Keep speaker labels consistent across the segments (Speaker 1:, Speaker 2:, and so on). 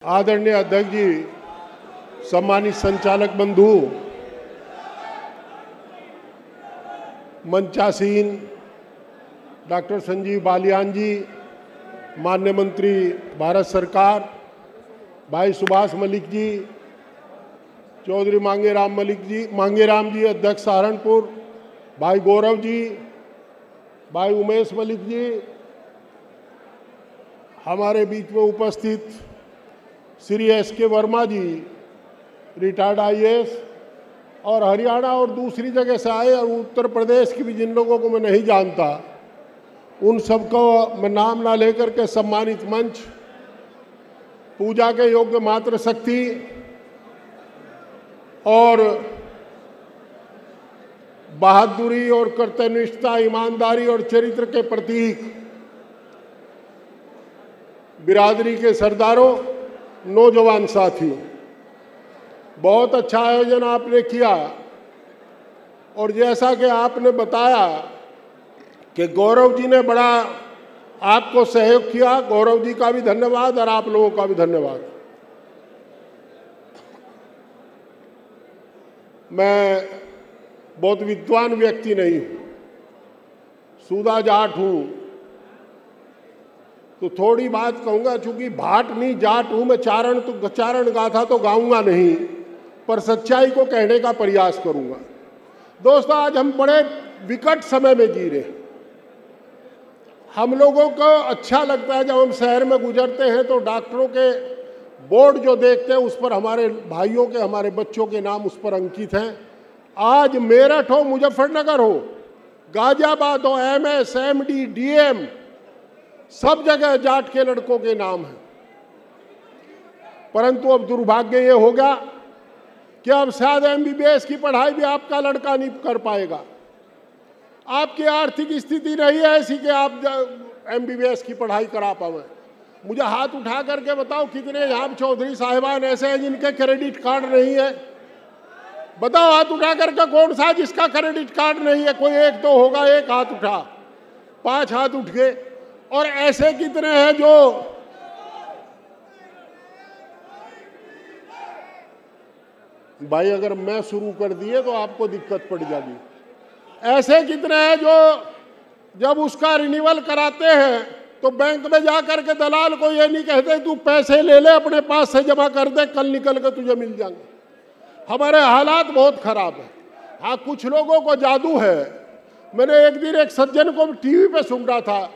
Speaker 1: आदरणीय अध्यक्ष जी, सम्मानित संचालक बंधु, मंचासीन डॉक्टर संजीव बालियान जी, माननीय मंत्री भारत सरकार, भाई सुभाष मलिक जी, चौधरी मांगेराम जी अध्यक्ष सहारनपुर, भाई गौरव जी, भाई उमेश मलिक जी, हमारे बीच में उपस्थित Shri S K. Verma ji, retired IAS, और हरियाणा और दूसरी जगह से आए और उत्तर प्रदेश की भी जिन लोगों को मैं नहीं जानता, उन सबको मैं नाम ना लेकर के सम्मानित मंच, पूजा के योग्य मात्र शक्ति और बहादुरी और कर्तव्यनिष्ठता, ईमानदारी और चरित्र के प्रतीक बिरादरी के सरदारों, नौजवान साथी, बहुत अच्छा आयोजन आपने किया। और जैसा कि आपने बताया कि गौरव जी ने बड़ा आपको सहयोग किया, गौरव जी का भी धन्यवाद और आप लोगों का भी धन्यवाद। मैं बहुत विद्वान व्यक्ति नहीं हूं, सूदा जाट हूं, तो थोड़ी बात कहूंगा। चूंकि भाट नहीं जाट हूं मैं, चारण गाथा तो गाऊंगा नहीं, पर सच्चाई को कहने का प्रयास करूंगा। दोस्तों, आज हम बड़े विकट समय में जी रहे हैं। हम लोगों को अच्छा लगता है जब हम शहर में गुजरते हैं तो डॉक्टरों के बोर्ड जो देखते हैं उस पर हमारे भाइयों के, हमारे बच्चों के नाम उस पर अंकित हैं। आज मेरठ हो, मुजफ्फरनगर हो, गाजियाबाद हो, MS, MD, DM, सब जगह जाट के लड़कों के नाम हैं। परंतु अब दुर्भाग्य ये होगा कि अब शायद MBBS की पढ़ाई भी आपका लड़का नहीं कर पाएगा। आपकी आर्थिक स्थिति नहीं है ऐसी कि आप MBBS की पढ़ाई करा पाए। मुझे हाथ उठा करके बताओ कितने यहाँ चौधरी साहिबान ऐसे हैं जिनके क्रेडिट कार्ड नहीं है? बताओ हाथ उठा करके, कौन सा जिसका क्रेडिट कार्ड नहीं है? कोई एक तो होगा, एक हाथ उठा, 5 हाथ उठ गए। और ऐसे कितने हैं जो भाई, अगर मैं शुरू कर दिए तो आपको दिक्कत पड़ जाएगी। ऐसे कितने हैं जो जब उसका रिन्यूअल कराते हैं तो बैंक में जाकर के दलाल को ये नहीं कहते तू पैसे ले ले, अपने पास से जमा कर दे, कल निकल के तुझे मिल जाएंगे। हमारे हालात बहुत खराब है। हाँ, कुछ लोगों को जादू है। मैंने एक दिन एक सज्जन को टीवी पे सुन रहा था,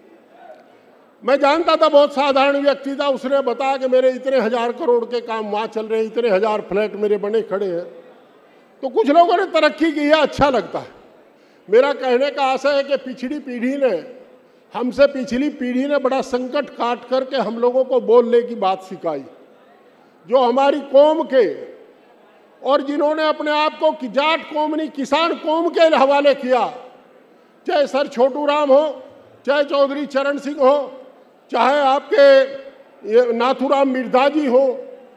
Speaker 1: मैं जानता था, बहुत साधारण व्यक्ति था। उसने बताया कि मेरे इतने 1000 करोड़ के काम वहाँ चल रहे हैं, इतने 1000 फ्लैट मेरे बने खड़े हैं। तो कुछ लोगों ने तरक्की की है, अच्छा लगता है। मेरा कहने का आशय है कि पिछड़ी पीढ़ी ने, हमसे पिछली पीढ़ी ने बड़ा संकट काट करके हम लोगों को बोलने की बात सिखाई। जो हमारी कौम के और जिन्होंने अपने आप को जाट कौम नहीं, किसान कौम के हवाले किया, चाहे सर छोटू राम हो, चाहे चौधरी चरण सिंह हो, चाहे आपके नाथूराम मिर्धा जी हो,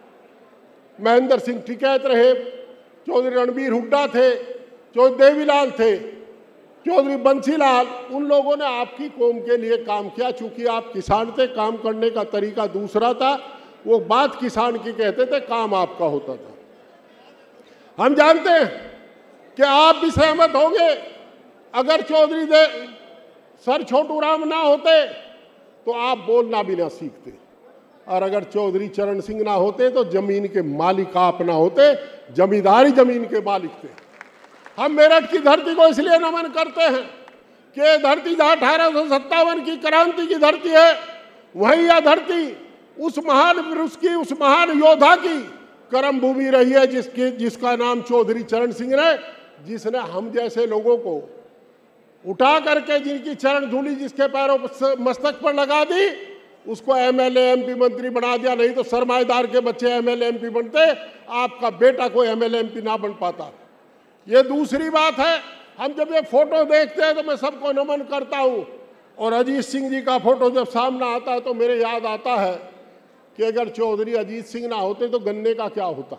Speaker 1: महेंद्र सिंह टिकैत रहे, चौधरी रणबीर हुड्डा थे, चौधरी देवीलाल थे, चौधरी बंसीलाल, उन लोगों ने आपकी कौम के लिए काम किया। चूंकि आप किसान थे, काम करने का तरीका दूसरा था, वो बात किसान की कहते थे, काम आपका होता था। हम जानते हैं कि आप भी सहमत होंगे, अगर चौधरी सर छोटू राम ना होते तो आप बोलना भी ना सीखते, और अगर चौधरी चरण सिंह ना होते तो जमीन के मालिक आप ना होते, जमींदारी जमीन के मालिक थे। हम मेरठ की धरती को इसलिए नमन करते हैं कि ये धरती 1857 की क्रांति की धरती है। वही यह धरती उस महान योद्धा की कर्म भूमि रही है जिसका नाम चौधरी चरण सिंह ने, जिसने हम जैसे लोगों को उठा करके, जिनकी चरण धूलि जिसके पैरों मस्तक पर लगा दी, उसको MLA MP मंत्री बना दिया। नहीं तो सरमाएदार के बच्चे MLA MP बनते, आपका बेटा कोई MLA MP ना बन पाता। ये दूसरी बात है। हम जब ये फोटो देखते हैं तो मैं सबको नमन करता हूँ, और अजीत सिंह जी का फोटो जब सामने आता है तो मेरे याद आता है कि अगर चौधरी अजीत सिंह ना होते तो गन्ने का क्या होता,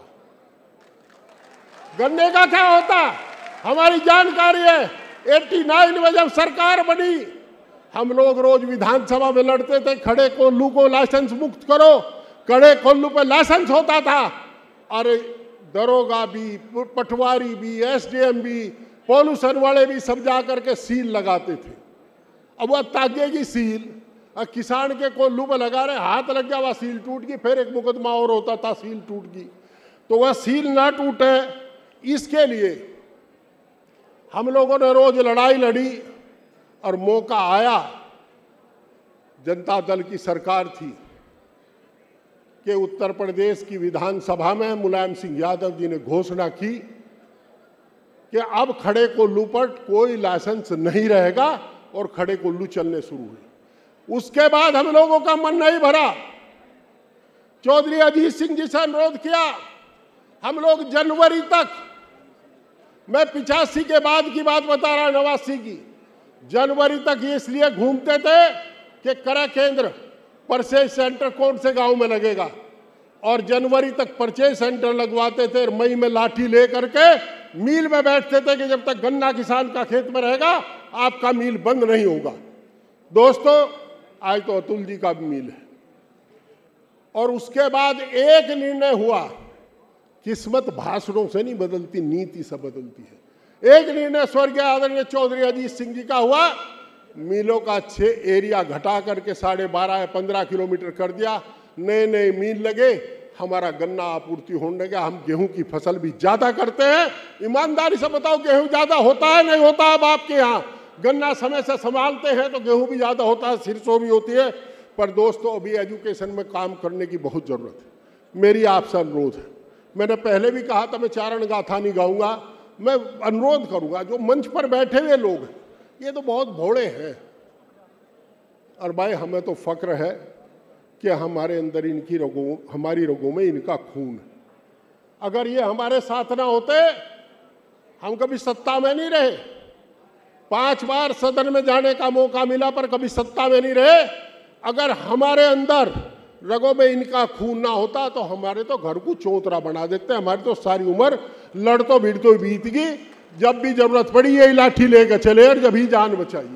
Speaker 1: गन्ने का क्या होता। हमारी जानकारी है 89 में जब सरकार बनी, हम लोग रोज विधानसभा में लड़ते थे, खड़े कोल्लू को लाइसेंस मुक्त करो, कड़े कोल्लू पे लाइसेंस होता था, अरे दरोगा भी, पटवारी भी, एसडीएम भी, पॉल्यूशन वाले भी सब जा करके सील लगाते थे। अब वह तागे की सील किसान के कोल्लू पे लगा रहे, हाथ लग गया, वह सील टूट गई, फिर एक मुकदमा और होता था, सील टूट गई। तो वह सील ना टूटे इसके लिए हम लोगों ने रोज लड़ाई लड़ी और मौका आया, जनता दल की सरकार थी कि उत्तर प्रदेश की विधानसभा में मुलायम सिंह यादव जी ने घोषणा की कि अब खड़े कोल्लू पर कोई लाइसेंस नहीं रहेगा और खड़े कोल्लू चलने शुरू हुए। उसके बाद हम लोगों का मन नहीं भरा, चौधरी अजीत सिंह जी से अनुरोध किया, हम लोग जनवरी तक, मैं 85 के बाद की बात बता रहा, 89 की, जनवरी तक ये इसलिए घूमते थे कि क्रय केंद्र, परचेज सेंटर कौन से गांव में लगेगा, और जनवरी तक परचेज सेंटर लगवाते थे। मई में लाठी ले करके मील में बैठते थे कि जब तक गन्ना किसान का खेत में रहेगा आपका मील बंद नहीं होगा। दोस्तों, आज तो अतुल जी का भी मील है। और उसके बाद एक निर्णय हुआ, किस्मत भाषणों से नहीं बदलती, नीति से बदलती है। एक निर्णय स्वर्गीय आदरणीय चौधरी अजीत सिंह जी का हुआ, मीलों का 6 एरिया घटा करके 12.5 या 15 किलोमीटर कर दिया, नए नए मील लगे, हमारा गन्ना आपूर्ति होने लगा। हम गेहूं की फसल भी ज्यादा करते हैं। ईमानदारी से बताओ, गेहूं ज्यादा होता है नहीं होता? अब आपके यहाँ गन्ना समय से संभालते हैं तो गेहूं भी ज्यादा होता है, सिरसों भी होती है। पर दोस्तों, अभी एजुकेशन में काम करने की बहुत जरूरत है। मेरी आपसे अनुरोध है, मैंने पहले भी कहा था मैं चारण गाथा नहीं गाऊंगा, मैं अनुरोध करूंगा, जो मंच पर बैठे हुए लोग हैं ये तो बहुत भोले हैं, और भाई हमें तो फक्र है कि हमारे अंदर इनकी रगों, हमारी रगों में इनका खून है। अगर ये हमारे साथ ना होते, हम कभी सत्ता में नहीं रहे। 5 बार सदन में जाने का मौका मिला पर कभी सत्ता में नहीं रहे। अगर हमारे अंदर रगों में इनका खून ना होता तो हमारे तो घर को चौतरा बना देते। हमारी तो सारी उम्र लड़तो भिड़तो बीत गई, जब भी जरूरत पड़ी यही लाठी लेकर चले और जब ही जान बचाइए।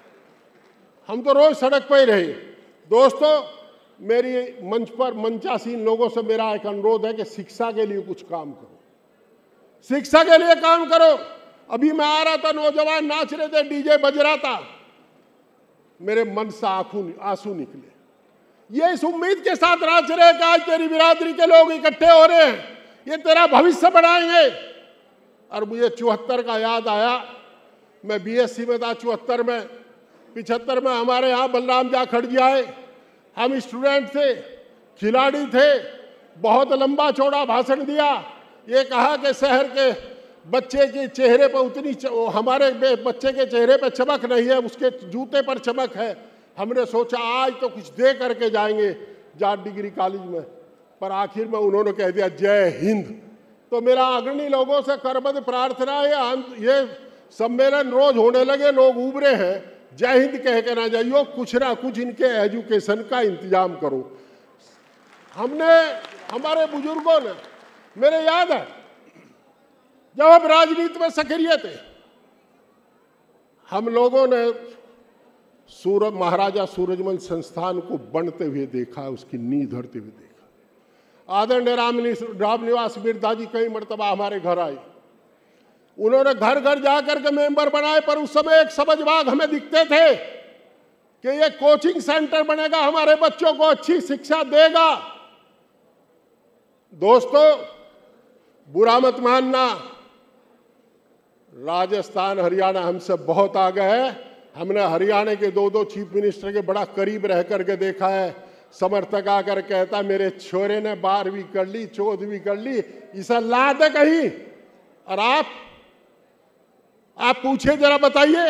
Speaker 1: हम तो रोज सड़क पर ही रहे। दोस्तों, मेरी मंच पर मंचासीन लोगों से मेरा एक अनुरोध है कि शिक्षा के लिए कुछ काम करो, शिक्षा के लिए काम करो। अभी मैं आ रहा था, नौजवान नाच रहे थे, डीजे बज रहा था, मेरे मन से आंसू निकले। ये इस उम्मीद के साथ नाच रहे कि आज तेरी बिरादरी के लोग इकट्ठे हो रहे हैं, ये तेरा भविष्य बढ़ाएंगे। और मुझे 74 का याद आया, मैं बीएससी में था 74 में, 75 में हमारे यहाँ बलराम जाखड़ जी आए। हम स्टूडेंट थे, खिलाड़ी थे, बहुत लंबा चौड़ा भाषण दिया। ये कहा कि शहर के बच्चे के चेहरे पर उतनी हमारे बच्चे के चेहरे पर चमक नहीं है, उसके जूते पर चमक है। हमने सोचा आज तो कुछ दे करके जाएंगे जाट डिग्री कॉलेज में, पर आखिर में उन्होंने कह दिया जय हिंद। तो मेरा अग्रणी लोगों से करबद्ध प्रार्थना है, ये सम्मेलन रोज होने लगे, लोग उभरे हैं, जय हिंद कह के ना जाइयो, कुछ ना कुछ इनके एजुकेशन का इंतजाम करो। हमने, हमारे बुजुर्गों ने, मेरे याद है जब हम राजनीति में सक्रिय थे, हम लोगों ने महाराजा सूरजमल संस्थान को बनते हुए देखा, उसकी नींव धरते हुए देखा। आदरणीय रामनिवास बिरदा जी कई मर्तबा हमारे घर आए, उन्होंने घर घर जाकर के मेंबर बनाए, पर उस समय एक समझबाग हमें दिखते थे कि ये कोचिंग सेंटर बनेगा, हमारे बच्चों को अच्छी शिक्षा देगा। दोस्तों, बुरा मत मानना, राजस्थान हरियाणा हमसे बहुत आगे है। हमने हरियाणा के 2 चीफ मिनिस्टर के बड़ा करीब रह करके देखा है। समर्थक आकर कहता मेरे छोरे ने 12वीं कर ली, 14वीं कर ली, इसे ला दे कहीं। और आप पूछे जरा, बताइए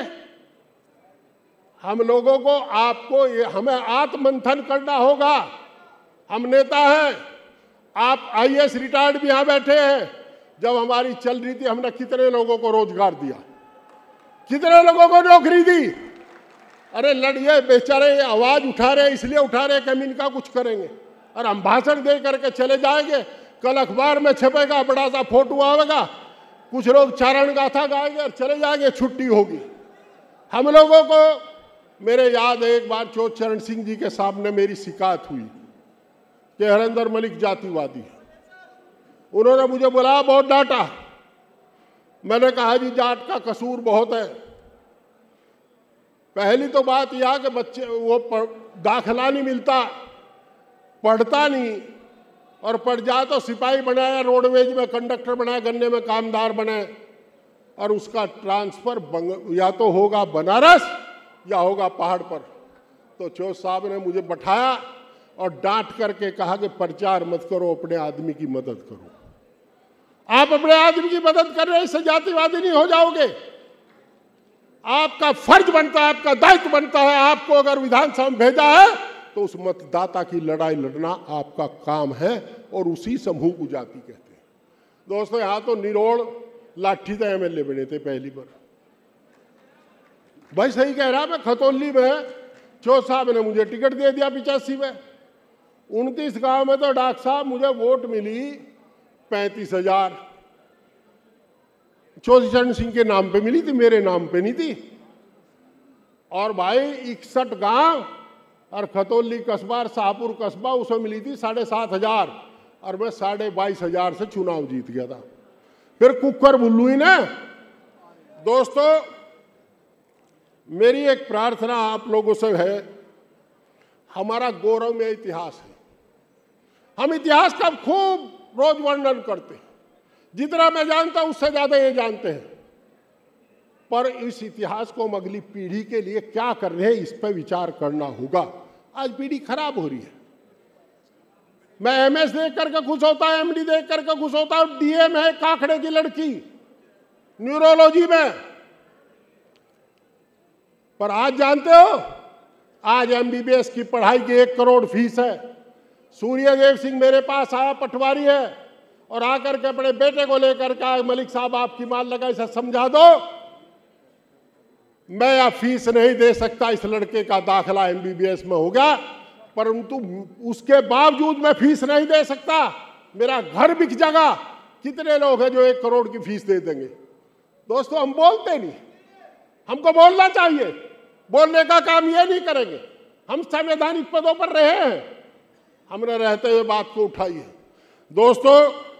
Speaker 1: हम लोगों को, आपको हमें आत्ममंथन करना होगा। हम नेता हैं, आप आईएएस रिटायर्ड भी यहां बैठे हैं। जब हमारी चल रही थी हमने कितने लोगों को रोजगार दिया, कितने लोगों को नौकरी दी। अरे लड़िए, बेचारे आवाज उठा रहे, इसलिए उठा रहे कि हम इनका कुछ करेंगे, और हम भाषण दे करके चले जाएंगे। कल अखबार में छपेगा, बड़ा सा फोटो आएगा, कुछ लोग चारण गाथा गाएंगे और चले जाएंगे, छुट्टी होगी। हम लोगों को, मेरे याद है एक बार चौधरी चरण सिंह जी के सामने मेरी शिकायत हुई कि हरिंदर मलिक जातिवादी है। उन्होंने मुझे बुलाया, बहुत डांटा। मैंने कहा जी जाट का कसूर बहुत है। पहली तो बात यह कि बच्चे वो दाखिला नहीं मिलता, पढ़ता नहीं, और पढ़ जाए तो सिपाही बनाया, रोडवेज में कंडक्टर बनाया, गन्ने में कामदार बनाए, और उसका ट्रांसफर या तो होगा बनारस या होगा पहाड़ पर। तो चौथ साहब ने मुझे बैठाया और डांट करके कहा कि प्रचार मत करो, अपने आदमी की मदद करो। आप अपने आदमी की मदद कर रहे हैं, इससे जातिवादी नहीं हो जाओगे। आपका फर्ज बनता है, आपका दायित्व बनता है, आपको अगर विधानसभा में भेजा है तो उस मतदाता की लड़ाई लड़ना आपका काम है, और उसी समूह को जाति कहते हैं। दोस्तों, यहां तो निरोड़ लाठी तो एमएलए बने थे पहली बार। भाई सही कह रहा, मैं खतौली में चौथ साहब ने मुझे टिकट दे दिया 85 में। 29 गांव में तो डॉक्टर साहब मुझे वोट मिली 35,000। चौधरी चरण सिंह के नाम पे मिली थी, मेरे नाम पे नहीं थी। और भाई 61 गांव और खतौली कस्बा और शाहपुर कस्बा, उसमें मिली थी 7,500, और मैं 22,500 से चुनाव जीत गया था। फिर कुकर बुल्लू ही ना। दोस्तों, मेरी एक प्रार्थना आप लोगों से है, हमारा गौरवमय इतिहास है। हम इतिहास का खूब रोज वर्णन करते हैं, जितना मैं जानता हूं उससे ज्यादा ये जानते हैं, पर इस इतिहास को हम अगली पीढ़ी के लिए क्या कर रहे हैं, इस पर विचार करना होगा। आज पीढ़ी खराब हो रही है। मैं एमएस देख करके खुश होता हूं, एमडी देख करके खुश होता हूं, डीएम है काखड़े की लड़की न्यूरोलॉजी में। पर आज जानते हो, आज एमबीबीएस की पढ़ाई की 1 करोड़ फीस है। सूर्यदेव सिंह मेरे पास आया, पटवारी है, और आकर के अपने बेटे को लेकर के, मलिक साहब आपकी मान लगा, इसे समझा दो, मैं या फीस नहीं दे सकता, इस लड़के का दाखिला एमबीबीएस में होगा, परंतु उसके बावजूद मैं फीस नहीं दे सकता, मेरा घर बिक जाएगा। कितने लोग हैं जो 1 करोड़ की फीस दे देंगे? दोस्तों, हम बोलते नहीं, हमको बोलना चाहिए। बोलने का काम ये नहीं करेंगे। हम संवैधानिक पदों पर रहे हैं, हमने रहते हुए बात को उठाई है। दोस्तों,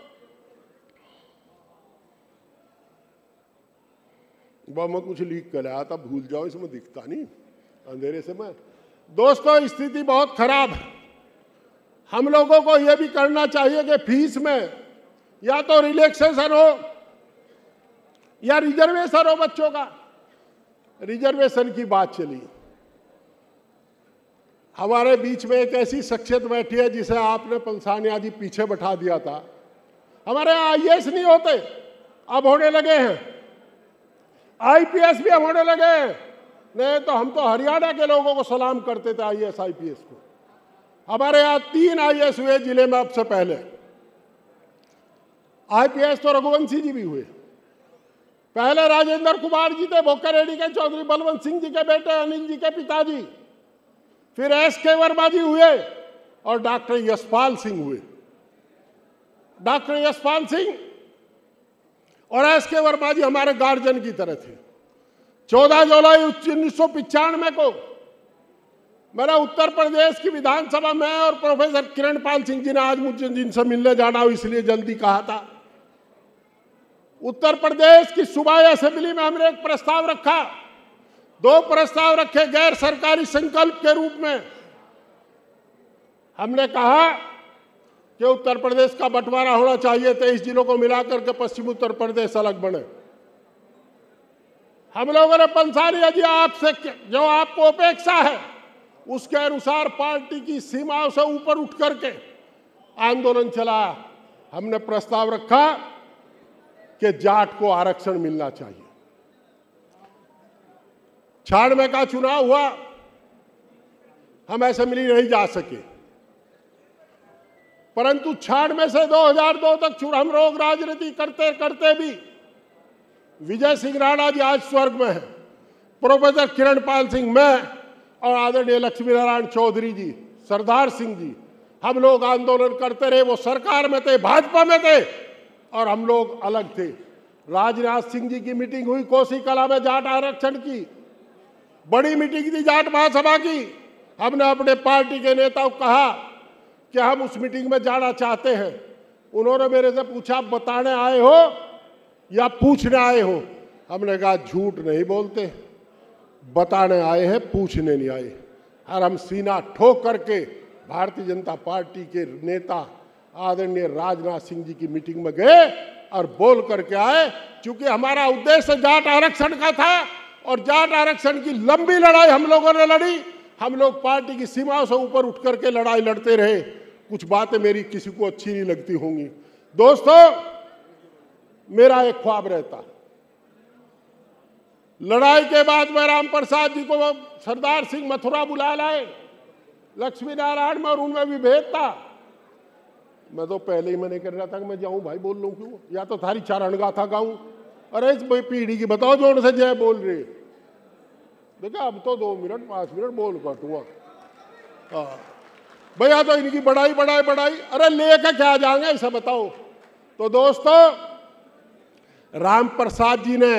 Speaker 1: मैं कुछ लीक कर आया था, भूल जाओ, इसमें दिखता नहीं अंधेरे से मैं। दोस्तों, स्थिति बहुत खराब है। हम लोगों को यह भी करना चाहिए कि फीस में या तो रिलैक्सेशन हो या रिजर्वेशन हो बच्चों का। रिजर्वेशन की बात चली, हमारे बीच में एक ऐसी शख्सियत बैठी है जिसे आपने पंसानिया जी पीछे बैठा दिया था। हमारे आईएएस नहीं होते, अब होने लगे हैं। आईपीएस भी अब होने लगे हैं। नहीं तो हम तो हरियाणा के लोगों को सलाम करते थे आईएएस आईपीएस को। हमारे यहाँ 3 आईएएस हुए जिले में अब से पहले। आईपीएस तो रघुवंशी जी भी हुए। पहले राजेंद्र कुमार जी थे, भोकरेड्डी के चौधरी बलवंत सिंह जी के बेटे, अनिल जी के पिताजी। फिर एसके वर्मा जी हुए और डॉक्टर यशपाल सिंह हुए। डॉक्टर यशपाल सिंह और एसके वर्मा जी हमारे गार्जियन की तरह थे। 14 जुलाई 1995 को मेरा उत्तर प्रदेश की विधानसभा में और प्रोफेसर किरण पाल सिंह जी ने आज मुझे जिनसे मिलने जाना हो इसलिए जल्दी कहा था। उत्तर प्रदेश की सूबाई असेंबली में हमने एक प्रस्ताव रखा, 2 प्रस्ताव रखे गैर सरकारी संकल्प के रूप में। हमने कहा कि उत्तर प्रदेश का बंटवारा होना चाहिए, 23 जिलों को मिलाकर के पश्चिम उत्तर प्रदेश अलग बने। हम लोगों ने पंसानिया जी आपसे जो आपको अपेक्षा है उसके अनुसार पार्टी की सीमाओं से ऊपर उठ करके आंदोलन चलाया। हमने प्रस्ताव रखा कि जाट को आरक्षण मिलना चाहिए। 96 का चुनाव हुआ, हम असेंबली नहीं जा सके, परंतु 96 से 2002 तक हम लोग राजनीति करते करते भी, विजय सिंह राणा जी आज स्वर्ग में हैं, प्रोफेसर किरण पाल सिंह, मैं और आदरणीय लक्ष्मी नारायण चौधरी जी, सरदार सिंह जी, हम लोग आंदोलन करते रहे। वो सरकार में थे, भाजपा में थे, और हम लोग अलग थे। राजनाथ सिंह जी की मीटिंग हुई कोसी कला में जाट आरक्षण की, बड़ी मीटिंग थी जाट महासभा की। हमने अपने पार्टी के नेताओं को कहा कि हम उस मीटिंग में जाना चाहते हैं। उन्होंने मेरे से पूछा, बताने आए हो या पूछने आए हो? हमने कहा झूठ नहीं बोलते, बताने आए हैं, पूछने नहीं आए। और हम सीना ठोक करके भारतीय जनता पार्टी के नेता आदरणीय राजनाथ सिंह जी की मीटिंग में गए और बोल करके आए। क्योंकि हमारा उद्देश्य जाट आरक्षण का था और जाट आरक्षण की लंबी लड़ाई हम लोगों ने लड़ी। हम लोग पार्टी की सीमाओं से ऊपर उठ करके लड़ाई लड़ते रहे। कुछ बातें मेरी किसी को अच्छी नहीं लगती होंगी। दोस्तों, मेरा एक ख्वाब रहता, लड़ाई के बाद में राम प्रसाद जी को सरदार सिंह मथुरा बुला लाए, लक्ष्मी नारायण में, और उनमें भी भेद था। मैं तो पहले ही मैंने कर रहा था कि मैं जाऊं भाई, बोल लूं क्यों, या तो थारी चारण गाथा गाऊं। अरे इस पीढ़ी की बताओ जोर से जय बोल रहे। देखा, अब तो 2 मिनट 5 मिनट बोल काटूंगा भैया, तो इनकी बड़ाई बड़ाई बड़ाई, अरे लेके क्या जाएंगे इसे बताओ। तो दोस्तों, राम प्रसाद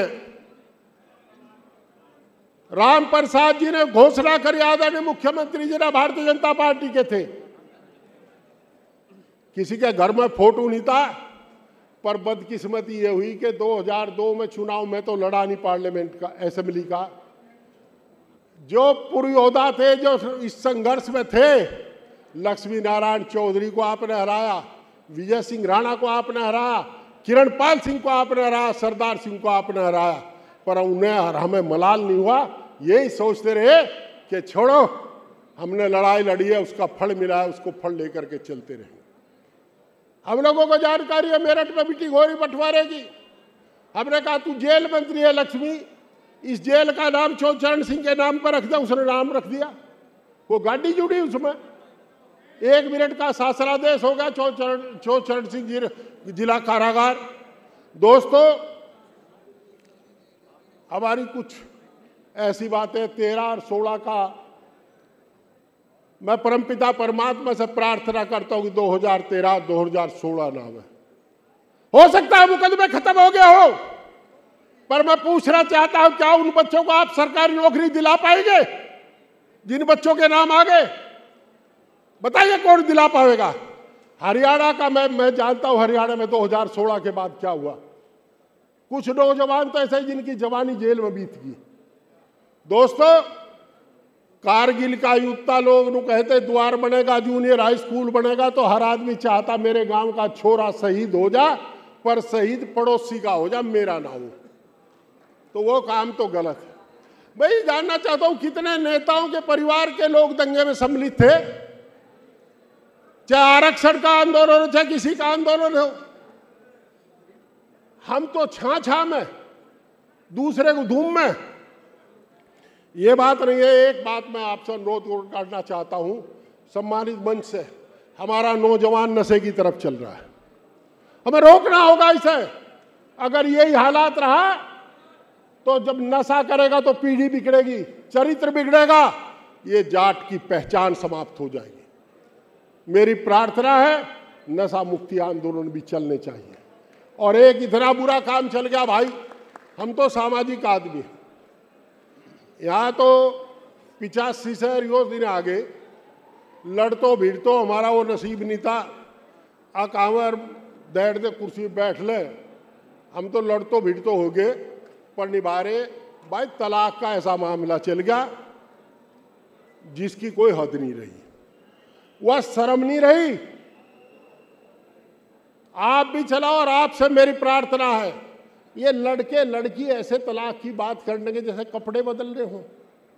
Speaker 1: जी ने घोषणा करी, आदरणीय मुख्यमंत्री जी ने भारतीय जनता पार्टी के थे, किसी के घर में फोटो नहीं था। पर बदकिस्मती ये हुई कि 2002 में चुनाव में तो लड़ा नहीं पार्लियामेंट का, असेंबली का। जो पुरोधा थे, जो इस संघर्ष में थे, लक्ष्मी नारायण चौधरी को आपने हराया, विजय सिंह राणा को आपने हराया, किरणपाल सिंह को आपने हराया, सरदार सिंह को आपने हराया, पर उन्हें हमें मलाल नहीं हुआ। यही सोचते रहे कि छोड़ो, हमने लड़ाई लड़ी है, उसका फल मिला है, उसको फल लेकर के चलते रहे। हम लोगों को जानकारी है, मेरठ में मीटिंग हो रही बंटवारे की। हमने कहा तू जेल मंत्री है लक्ष्मी, इस जेल का नाम चौचरण सिंह के नाम पर रख दे। उसने नाम रख दिया, वो गाड़ी जुड़ी उसमें। 1 मिनट का शासनादेश होगा, चौचरण सिंह जिला कारागार। दोस्तों, हमारी कुछ ऐसी बातें 13 और 16 का मैं परमपिता परमात्मा से प्रार्थना करता हूं कि 2013-2016 ना आवे। हो सकता है मुकदमे खत्म हो गए हो, पर मैं पूछना चाहता हूं, क्या उन बच्चों को आप सरकारी नौकरी दिला पाएंगे जिन बच्चों के नाम आ गए? बताइए कौन दिला पाएगा? हरियाणा का मैं जानता हूं, हरियाणा में 2016 के बाद क्या हुआ। कुछ नौजवान तो ऐसे जिनकी जवानी जेल में बीत गई। दोस्तों, कारगिल का युद्ध लोग नु कहते द्वार बनेगा, जूनियर हाई स्कूल बनेगा, तो हर आदमी चाहता मेरे गांव का छोरा शहीद हो जा, पर शहीद पड़ोसी का हो जा, मेरा ना हो। तो वो काम तो गलत है। भाई जानना चाहता हूं, कितने नेताओं के परिवार के लोग दंगे में सम्मिलित थे? चाहे आरक्षण का आंदोलन हो, चाहे किसी का आंदोलन हो, हम तो छा में, दूसरे को धूम में। ये बात नहीं है। एक बात मैं आपसे अनुरोध करना चाहता हूं, सम्मानित मंच से, हमारा नौजवान नशे की तरफ चल रहा है, हमें रोकना होगा इसे। अगर यही हालात रहा तो जब नशा करेगा तो पीढ़ी बिगड़ेगी, चरित्र बिगड़ेगा, ये जाट की पहचान समाप्त हो जाएगी। मेरी प्रार्थना है, नशा मुक्ति आंदोलन भी चलने चाहिए। और एक इतना बुरा काम चल गया भाई, हम तो सामाजिक आदमी, यहाँ तो 85 से रियोज दिन आगे लड़तो भिड़तो हमारा वो नसीब नहीं था। आ कांवर बैठ दे कुर्सी बैठ ले, हम तो लड़तो भिड़तो हो गए, पर निभारे भाई तलाक का ऐसा मामला चल गया जिसकी कोई हद नहीं रही, वह शर्म नहीं रही। आप भी चलाओ, और आपसे मेरी प्रार्थना है, ये लड़के लड़की ऐसे तलाक की बात करने के जैसे कपड़े बदल रहे हो।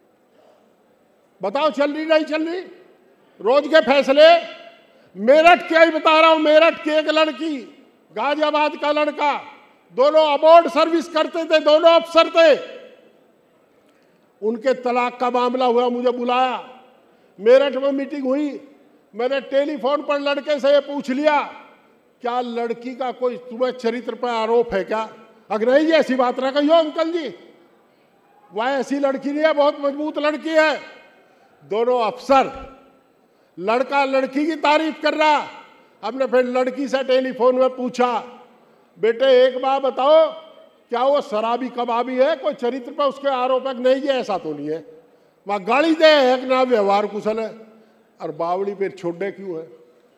Speaker 1: बताओ चल रही नहीं चल रही? रोज के फैसले, मेरठ के ही बता रहा हूं, मेरठ की एक लड़की, गाजियाबाद का लड़का, दोनों अबॉर्ड सर्विस करते थे, दोनों अफसर थे, उनके तलाक का मामला हुआ, मुझे बुलाया, मेरठ में मीटिंग हुई। मैंने टेलीफोन पर लड़के से ये पूछ लिया, क्या लड़की का कोई तुम्हें चरित्र पर आरोप है क्या? अगर नहीं, ऐसी बात ना कहियो अंकल जी, वह ऐसी लड़की नहीं है, बहुत मजबूत लड़की है। दोनों अफसर, लड़का लड़की की तारीफ कर रहा। हमने फिर लड़की से टेलीफोन में पूछा, बेटे एक बात बताओ, क्या वो शराबी कबाबी है? कोई चरित्र पर उसके आरोप है? नहीं जी ऐसा तो नहीं है। वहां गाड़ी दे है ना, व्यवहार कुशल है। और बावड़ी पे छोड़े क्यों है?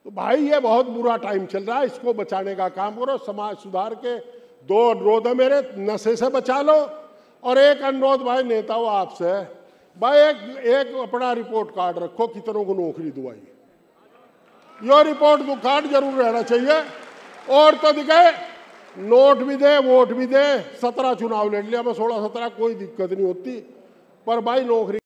Speaker 1: तो भाई ये बहुत बुरा टाइम चल रहा है, इसको बचाने का काम करो। समाज सुधार के 2 अनुरोध है मेरे, नशे से बचा लो, और एक अनुरोध भाई नेताओं आपसे, भाई एक अपना रिपोर्ट कार्ड रखो कितनों को नौकरी दुआई, यो रिपोर्ट कार्ड जरूर रहना चाहिए। और तो दिखे नोट भी दे, वोट भी दे, 17 चुनाव लड़ लिया, मैं 16-17, कोई दिक्कत नहीं होती, पर भाई नौकरी